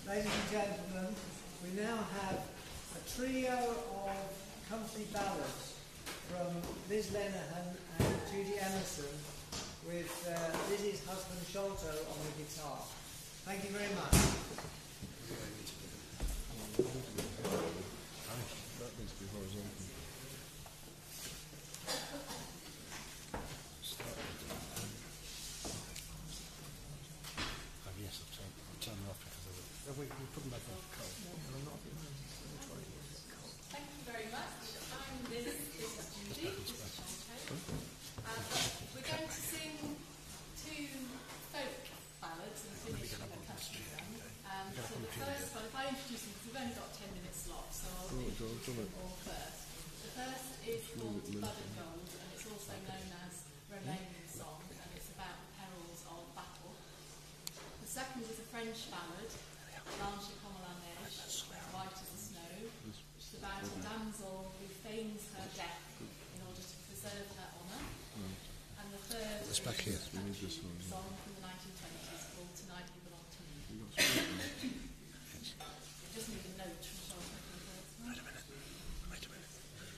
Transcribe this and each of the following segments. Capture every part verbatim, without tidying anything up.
Ladies and gentlemen, we now have a trio of country ballads from Liz Lenehan and Judy Emerson with uh, Liz's husband Sholto on the guitar. Thank you very much. That needs to be horizontal. Oh yes, I've turned, I've turned them off because of it. Oh, we can put them back on cold. No, I'm not. Thank you very much. I'm Liz, this is Judy, this is Sholto. And we're going to sing two folk ballads and finish with a country one. Um, so the first one, if I introduce them, because we've only got ten minutes slot, so I'll introduce them all first. The first is called Blood and Gold, and it's also known as Romanian Song, and it's about the perils of battle. The second is a French ballad, Blanche comme la neige, White as the Snow, which is about a damsel who feigns her death in order to preserve her honour. And the third It's is back here. a We need this one. song from the nineteen twenties called Tonight You Belong to Me. I just need a note from Charles. Wait a minute. Wait a minute.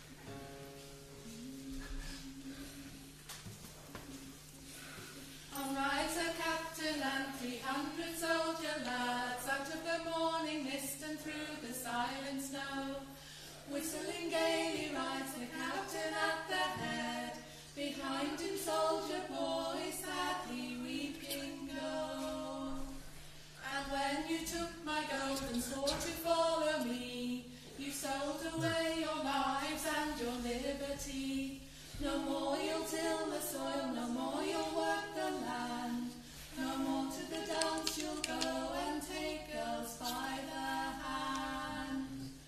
On rides a captain and three hundred soldier lads out of the morning mist and through the silent snow. Whistling gaily rides the captain at the head. Behind him soldier boys sadly weeping go. And when you took my gold and swore to follow me, you sold away your lives and your liberty. No more you'll till the soil, no more you'll work the land. No more to the dance you'll go and take girls by the hand.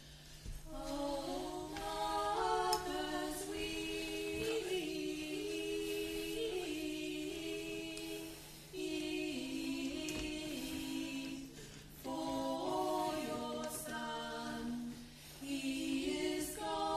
Oh, mothers weep for your son. He is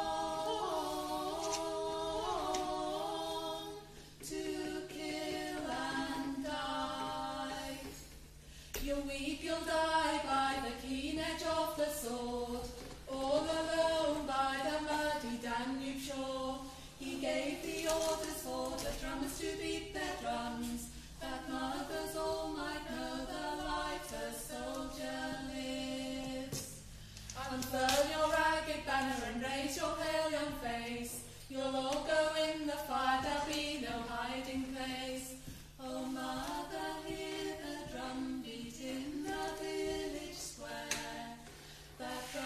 gone to kill and die. You'll weep, you'll die by the keen edge of the sword, all alone by the muddy Danube shore. He gave the orders for the drummers to beat their drums, that mothers all might know the life a soldier lives. Unfurl your ragged banner and raise your pale young face. You'll all go in the fire, there'll be no hiding place. Oh mother, hear the drum beat in the village square. That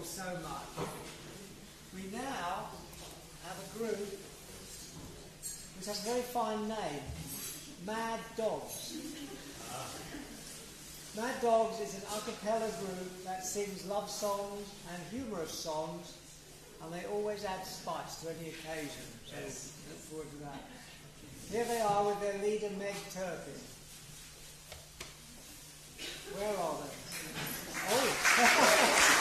people so much, we now have a group which has a very fine name, Mad Dogs. Mad Dogs is an a cappella group that sings love songs and humorous songs, and they always add spice to any occasion, so yes. Look forward to that. Here they are with their leader Meg Turpin. Where are they? Oh!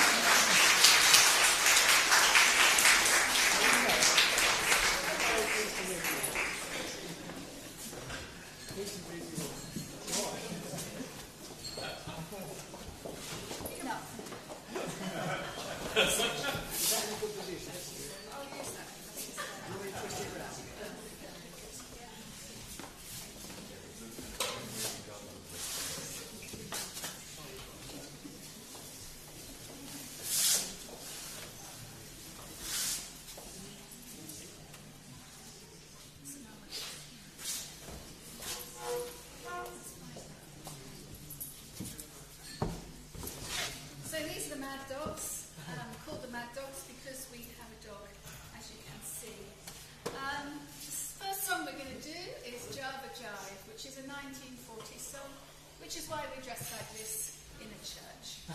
Which is why we dress like this in a church.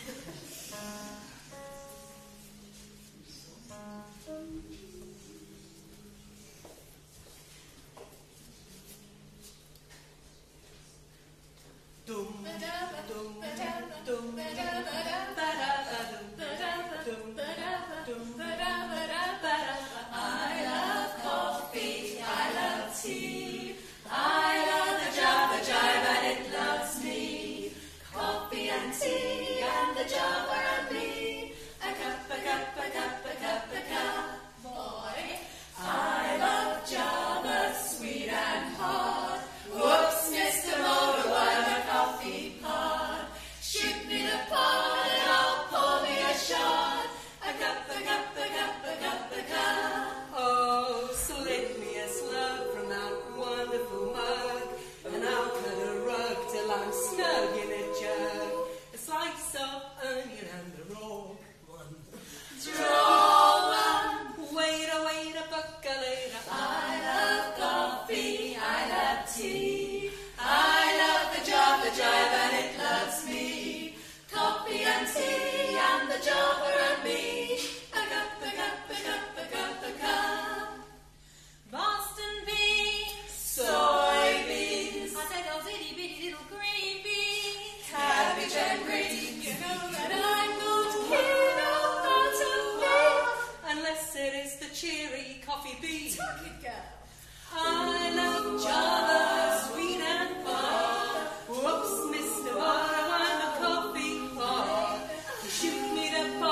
I love coffee, I love tea, I love the Java jive and it loves me. Coffee and tea and the Java and me. A cup, a cup, a cup, a cup, a cup, boy. I love Java, sweet and hard. Whoops, Mister Motor, I'm a coffee pod. Shoot me the pod and I'll pour me a shot. A cup, a cup, a cup, a cup, a cup. Oh, slip me a slug from that wonderful mug, and I'll cut a rug till I'm snug in a jug. A slice of onion and a raw one. Draw one. Waiter, waiter, buccalator. I love coffee, I love tea, I love the Java jive and it loves me. Coffee and tea and the Java and me. A cup, a cup, a cup, a cup, a cup. Boston beans, Soybeans, I said those itty bitty little green beans. cabbage and greens. You know that I'm not keen about a Unless it is the cheery coffee bean. Tuck it, girl. I love Java, sweet and far. Whoops, Mister Water, I'm a coffee pod. Shoot me the pod.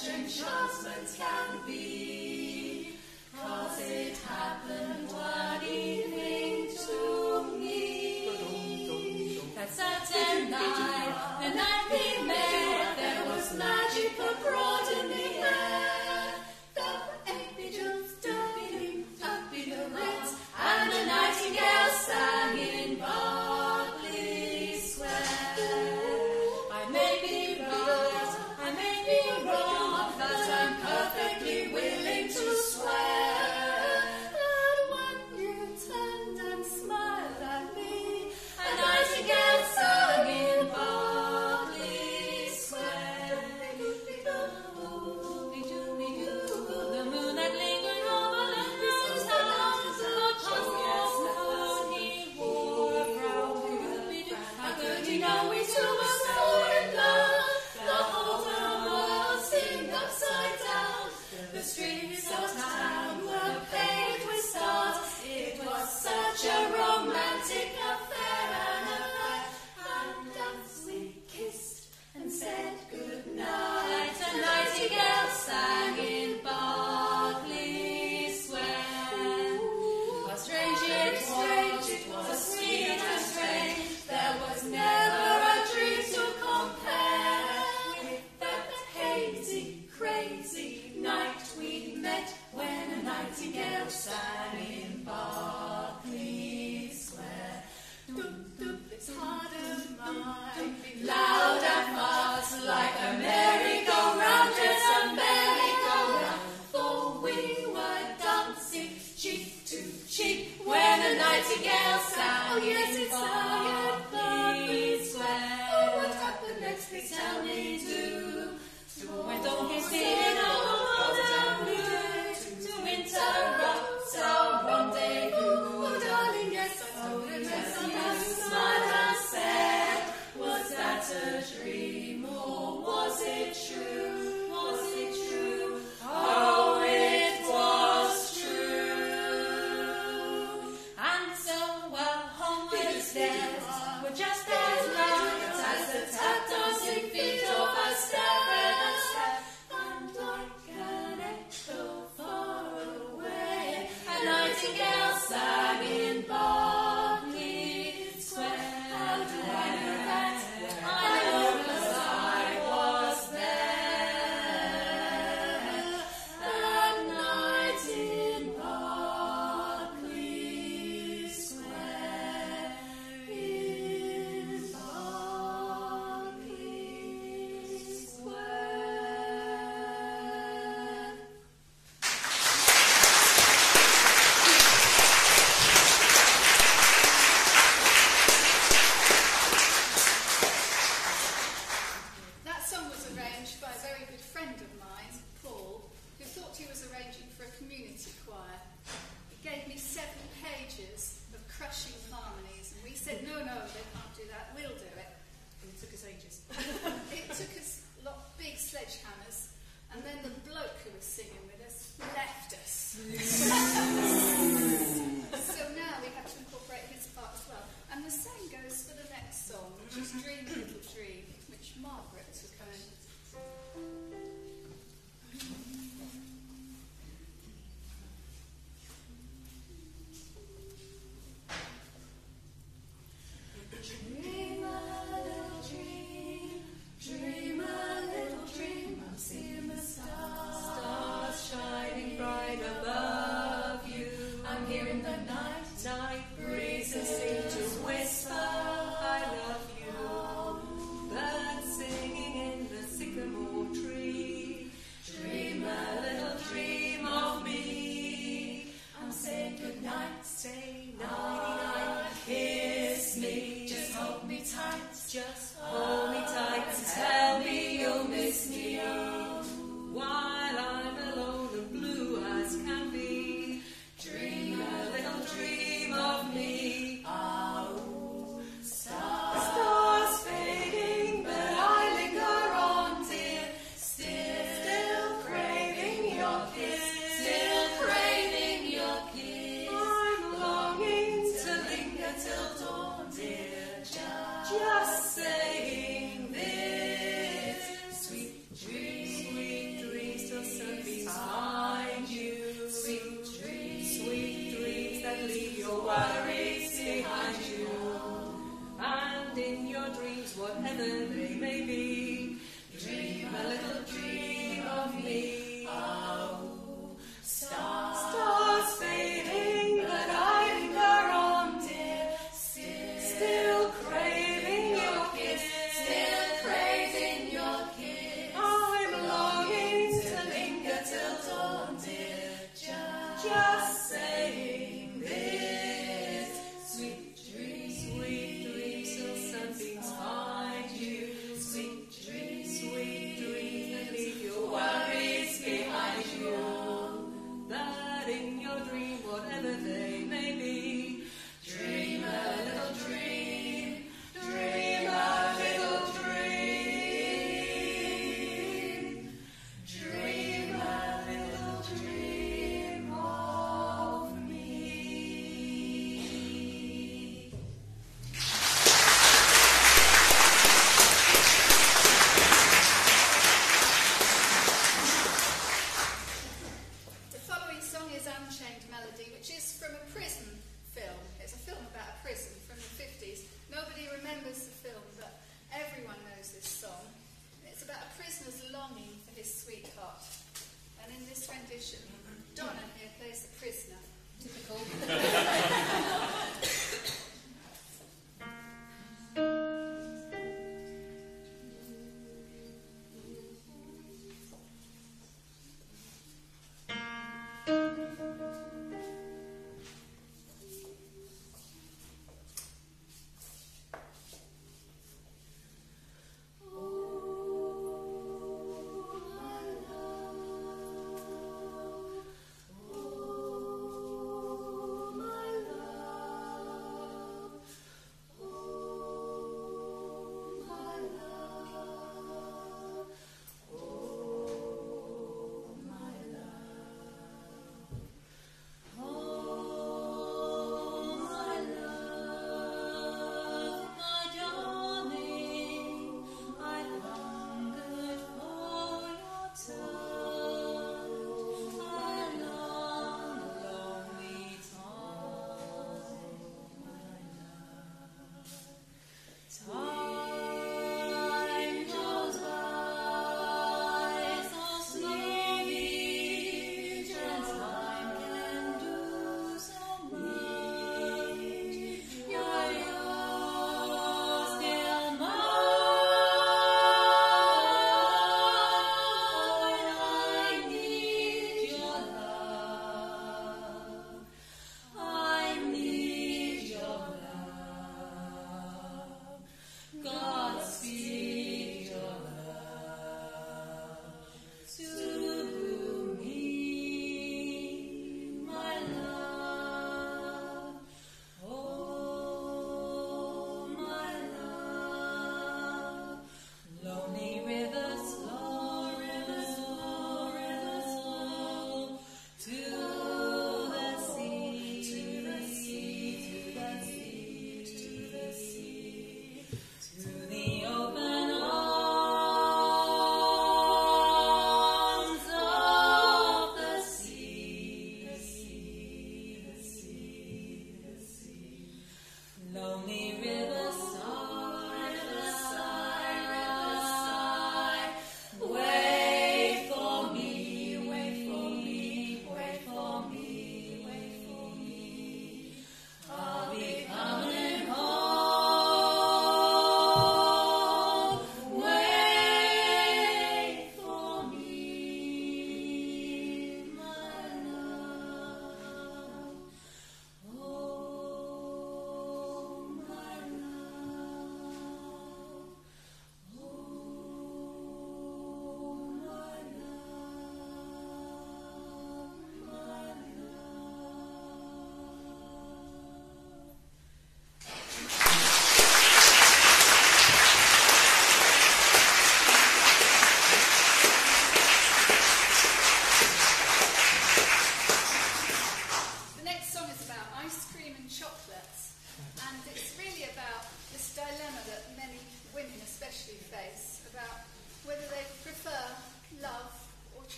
such enchantment can be, 'cause it happened one evening to me. That certain night, the night we met, there was magic abroad in the air. There were angels, dubbing, dubbing the reds, and a nightingale sang in Berkeley Square. I may be right, I may be wrong, but I'm perfectly willing to swear that me. Oh, stars, stars fading, but I linger on, dear. Still, still craving your kiss, still craving your kiss. I'm longing to linger till dawn, dear. Just, just saying this. Sweet dreams, sweet dreams, till sunbeams find you. Sweet dreams, sweet dreams, and leave your worries behind you. That in your dream, whatever they may be, dream a little dream, dream a little dream, dream a little dream of me. The following song is Unchained Melody, which is from a prison film. It's a film about a prison from the fifties. Nobody remembers the film, but everyone knows this song. It's about a prisoner's longing for his sweetheart. And in this rendition, Donna here plays the prisoner. Typical. Oh,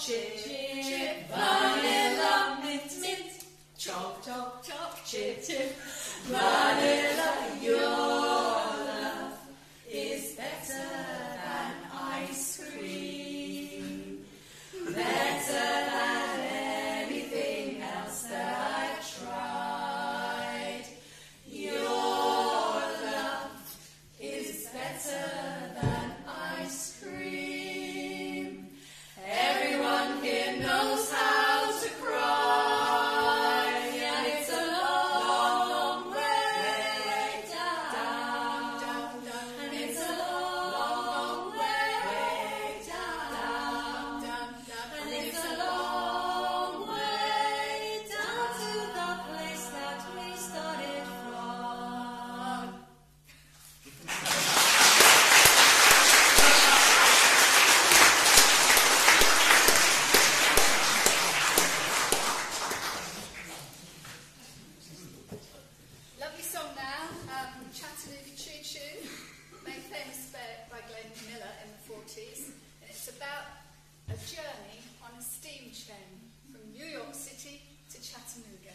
chip, chip, vanilla, mint, mint, chop, chop, chop, chip, chip, vanilla, your love is better than ice cream, better than anything else that I've tried. Your love is better than ice cream. Everyone here knows how to cry, and it's a long, long way down, down, down, and it's a long, long way down, down, down, and it's a long way down to the place that we started from. Lovely song now, um, Chattanooga Choo Choo, made famous by, by Glenn Miller in the forties. And it's about a journey on a steam train from New York City to Chattanooga.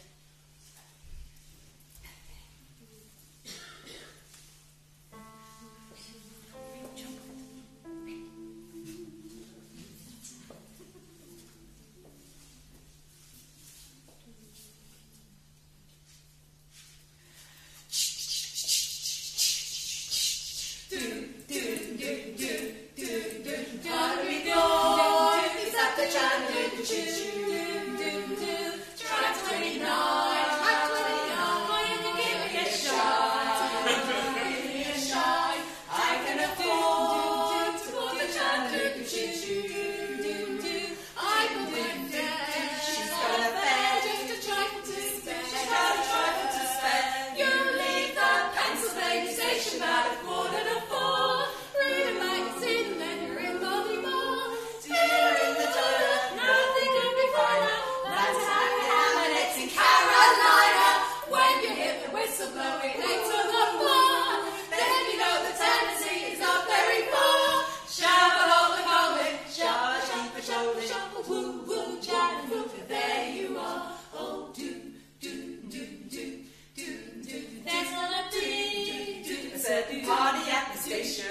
Hurry north, is that the Chattanooga Choo-Choo? Track twenty-nine, track twenty-nine, oh, you can give me a shine, give me a shine. I can afford to board the Chattanooga Choo-Choo. I can win there, she's got a fare, just a trifle to spare, she's got a trifle to spare. You leave the Pennsylvania station about a quarter to four. Read a magazine and then you're in Baltimore. Dinner in the toilet, nothing could be finer than to have your hamlet in Carolina. When you hear the whistle blowing eight to the floor, then you know the Tennessee is not very far. Shovel all the going, shovel, shovel, shovel, shovel, woo, woo, Chattanooga, there you are. Oh, do, do, do, do, do, do. There's gonna be a certain party at the station.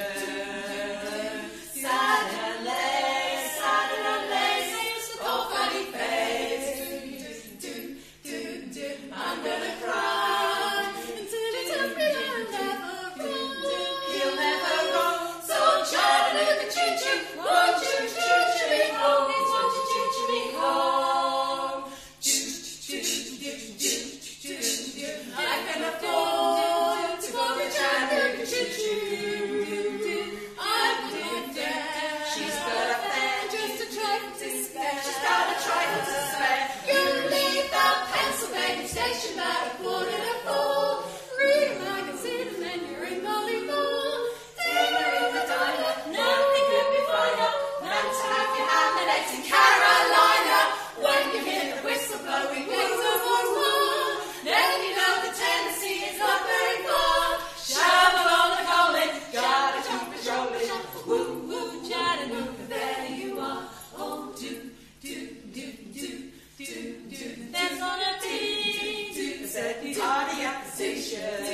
Suddenly, suddenly, oh funny face. Do, do, do, do. I'm gonna cry until he tells me I'll never run. He'll never run. So Chattanooga choo-choo, won't you choo-choo me home? Won't you choo-choo me home? Choo, choo, choo, choo, choo, choo. I can afford to go to Chattanooga choo-choo. I wouldn't dare. She's got a fare, just a trifle to spare. She's got a trifle to spare. You leave the Pennsylvania station about a quarter to four. Read a magazine and then you're in Baltimore. Dinner in the diner, nothing could be finer than to have your hamlet in Carolina. When you hear the whistle blowing wings of war, then you know the Tennessee is not very far. Shovel on the calling, gotta keep it rolling. Woo, woo, Chattanooga, there you are. Oh, do, do, do, do, do, do. There's gonna be a certain party at the station.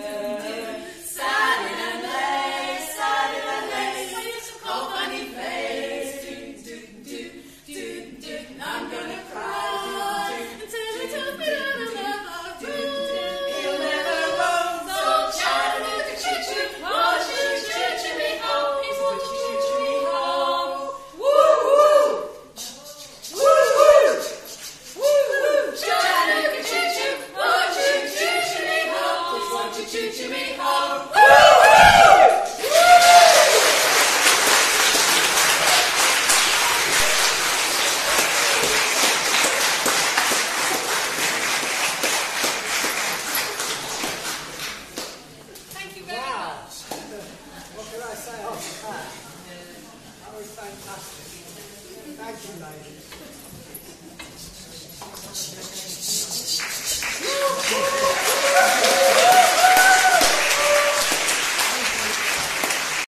Suddenly, suddenly, oh funny face. Do, do, do, do, do. I'm gonna cry until he tells me that I'll never run. He'll never run. So Chattanooga choo-choo, won't you choo-choo me home? Won't you choo-choo me home? Woo woo, woo woo, woo woo. Chattanooga choo-choo, won't you choo-choo me home? Won't you choo-choo me home? Woo woo. Thank you very Wow. much. What can I say after that? That was fantastic. Thank you, ladies.